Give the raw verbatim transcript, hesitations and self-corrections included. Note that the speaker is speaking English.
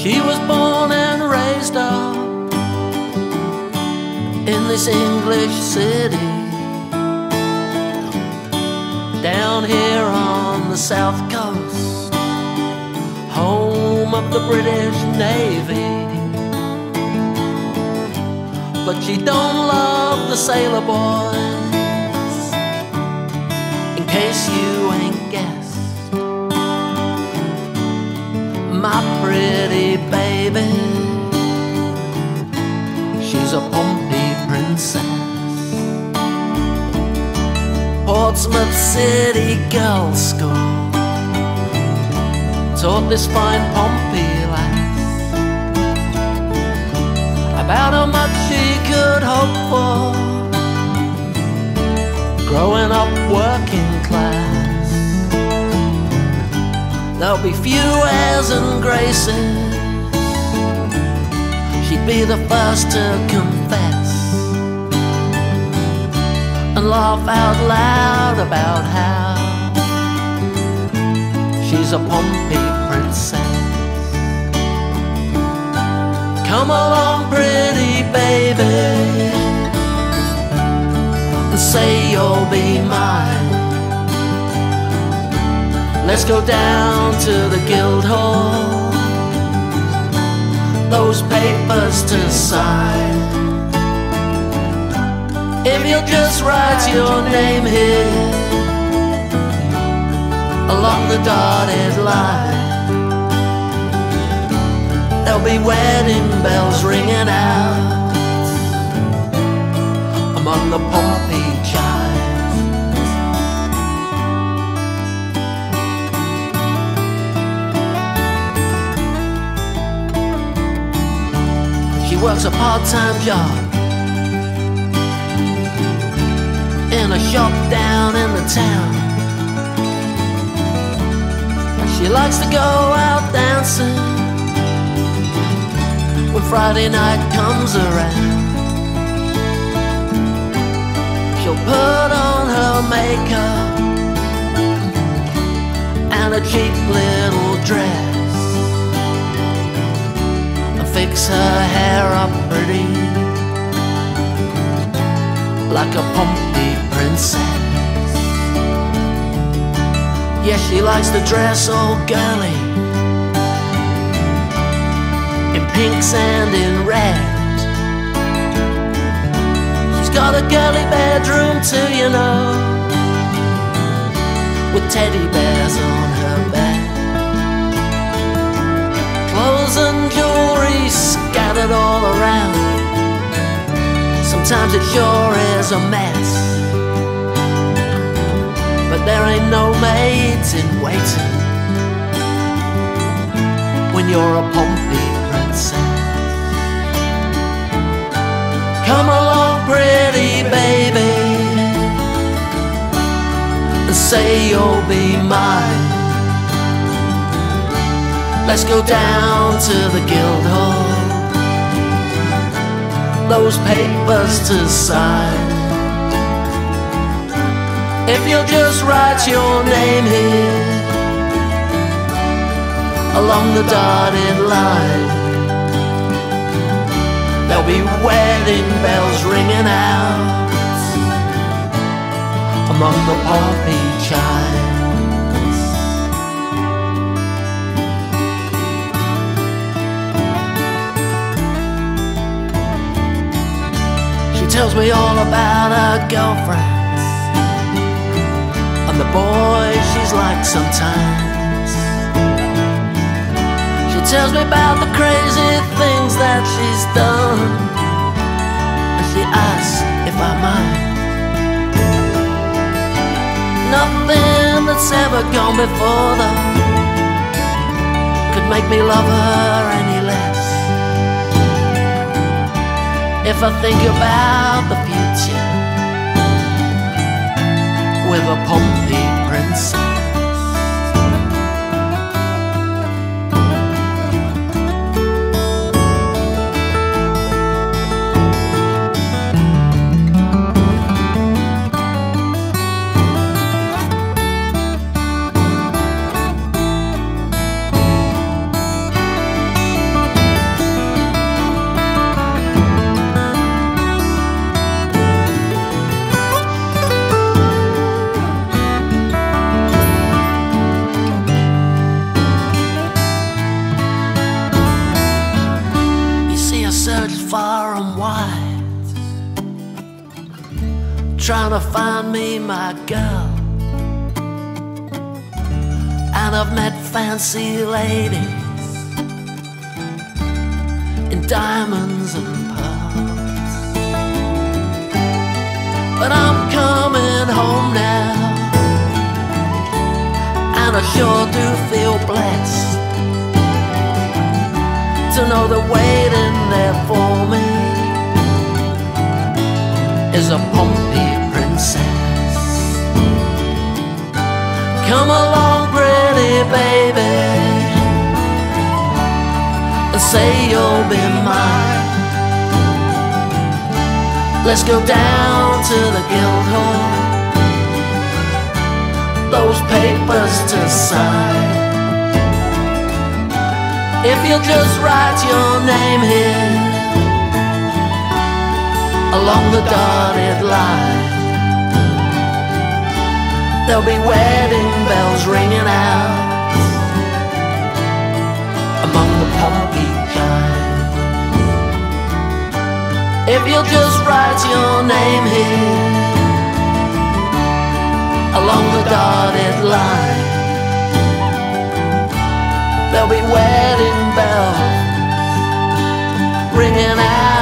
She was born and raised up in this English city, down here on the south coast, home of the British Navy. But she don't love the sailor boys, in case you ain't guessed. My pretty baby, she's a Pompey Princess. Portsmouth City Girls School taught this fine Pompey lass about how much she could hope for, growing up working class. There'll be few airs and graces, she'd be the first to confess, and laugh out loud about how she's a Pompey Princess. Come along, pretty baby, and say you'll be mine. Let's go down to the Guildhall, those papers to sign. If you'll just write your name here along the dotted line, there'll be wedding bells ringing out among the Pompey chimes. She works a part-time job in a shop down in the town. She likes to go out dancing when Friday night comes around. She'll put on her makeup and a cheap little dress, and fix her hair up pretty like a Pompey Princess. Yes, she likes to dress all girly, in pinks and in red. She's got a girly bedroom too, you know, with teddy bears on her bed, clothes and jewelry scattered all around. Sometimes it sure is a mess, but there ain't no maids in waiting when you're a Pompey Princess. Come along, pretty baby, and say you'll be mine. Let's go down to the Guildhall, those papers to sign. If you'll just write your name here along the dotted line, there'll be wedding bells ringing out among the Pompey chimes. She tells me all about her girlfriends and the boys she's like sometimes. She tells me about the crazy things that she's done, and she asks if I mind. Nothing that's ever gone before, though, could make me love her any less. If I think about the future with a Pompey Princess. trying to find me my girl. And I've met fancy ladies in diamonds and pearls, but I'm coming home now, and I sure do feel blessed to know that waiting there for me is a Pompey Princess. Come along, pretty baby, and say you'll be mine. Let's go down to the Guildhall, those papers to sign. If you'll just write your name here along the dotted line, there'll be wedding bells ringing out among the Pompey chimes. If you'll just write your name here along the dotted line, there'll be wedding bells ringing out